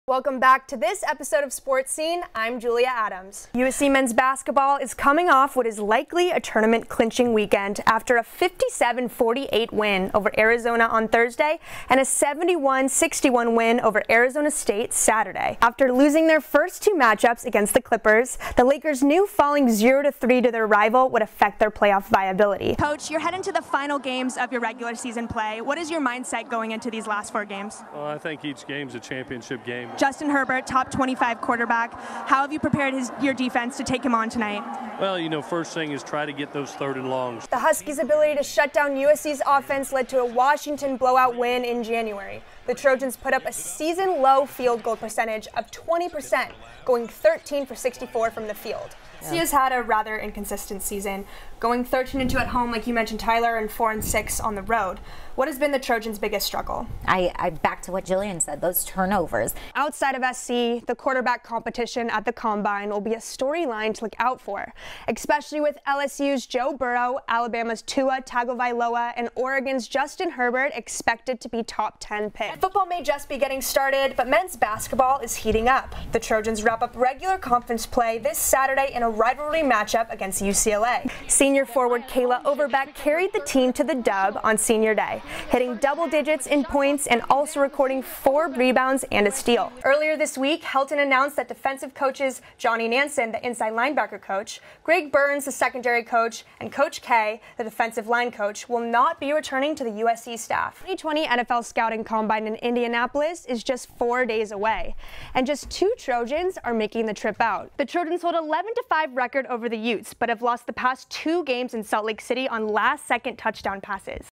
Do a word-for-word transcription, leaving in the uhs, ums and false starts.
Welcome back to this episode of Sports Scene. I'm Julia Adams. U S C men's basketball is coming off what is likely a tournament clinching weekend after a fifty-seven forty-eight win over Arizona on Thursday and a seventy-one sixty-one win over Arizona State Saturday. After losing their first two matchups against the Clippers, the Lakers knew falling zero to three to their rival would affect their playoff viability. Coach, you're heading to the final games of your regular season play. What is your mindset going into these last four games? Well, I think each game's a championship game. Justin Herbert, top twenty-five quarterback. How have you prepared his, your defense to take him on tonight? Well, you know, first thing is try to get those third and longs. The Huskies' ability to shut down U S C's offense led to a Washington blowout win in January. The Trojans put up a season-low field goal percentage of twenty percent, going thirteen for sixty-four from the field. Yeah. C has had a rather inconsistent season, going thirteen and two at home, like you mentioned, Tyler, and four and six on the road. What has been the Trojans' biggest struggle? I, I back to what Jillian said, those turnovers. Outside of S C, the quarterback competition at the Combine will be a storyline to look out for, especially with L S U's Joe Burrow, Alabama's Tua Tagovailoa, and Oregon's Justin Herbert expected to be top ten picks. Football may just be getting started, but men's basketball is heating up. The Trojans wrap up regular conference play this Saturday in a rivalry matchup against U C L A. Senior forward Kayla Overbeck carried the team to the dub on senior day, hitting double digits in points and also recording four rebounds and a steal. Earlier this week, Helton announced that defensive coaches Johnny Nansen, the inside linebacker coach, Greg Burns, the secondary coach, and Coach K, the defensive line coach, will not be returning to the U S C staff. twenty twenty N F L Scouting Combine in Indianapolis is just four days away, and just two Trojans are making the trip out. The Trojans hold eleven to five record over the Utes, but have lost the past two games in Salt Lake City on last-second touchdown passes.